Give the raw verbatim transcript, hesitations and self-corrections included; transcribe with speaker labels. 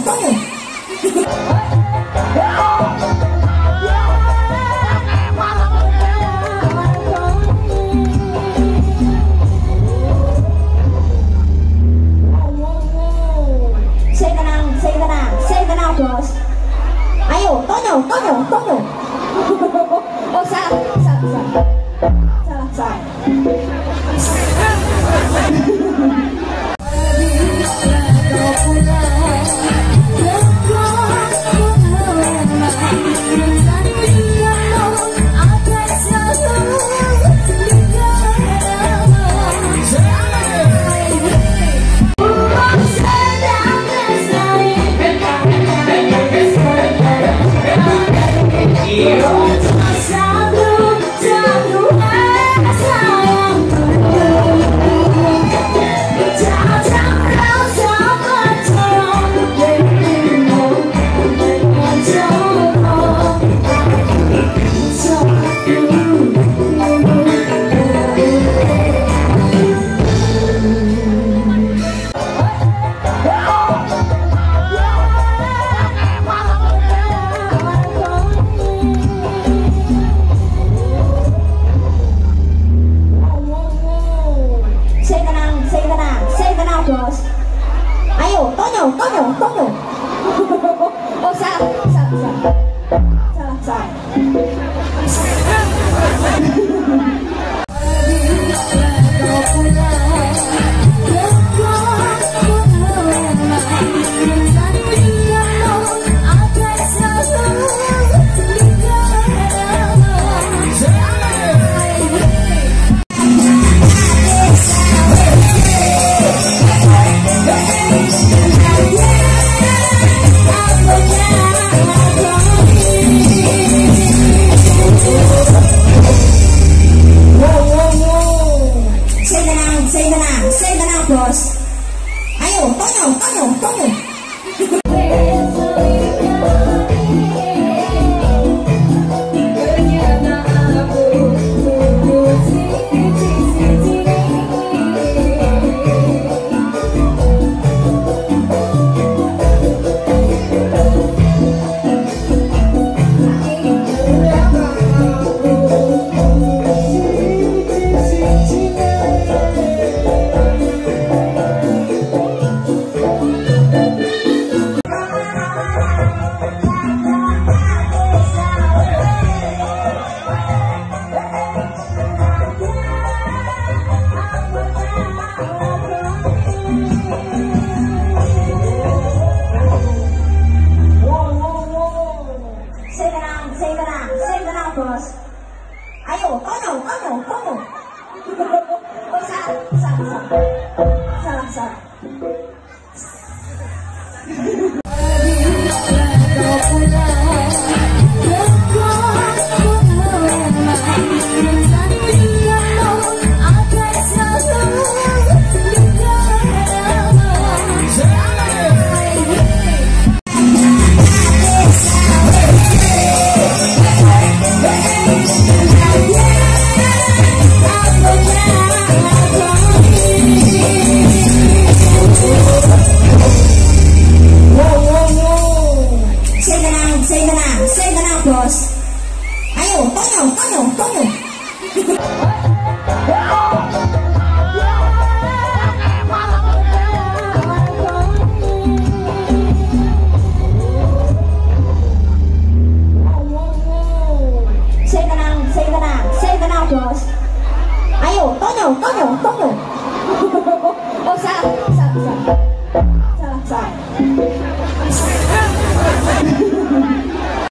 Speaker 1: Tonyo. Saya tenang, saya tenang, saya tenang bos. Ayo, Tonyo, Tonyo, Tonyo. Oh salah, salah, salah, salah, salah. Bos. Ayo, Tonyo, Tonyo, Tonyo. Oh salah, salah, salah, salah, salah. Bos. Ayo, Tonyo, Tonyo, Tonyo. Bos. Ayo, Tonyo, Tonyo, Tonyo. Oh salah, salah, salah, salah, salah. Bos. Ayo, Tonyo, Tonyo, Tonyo. Saya tenang, saya tenang, saya tenang bos. Ayo, Tonyo, Tonyo, Tonyo. Oh salah.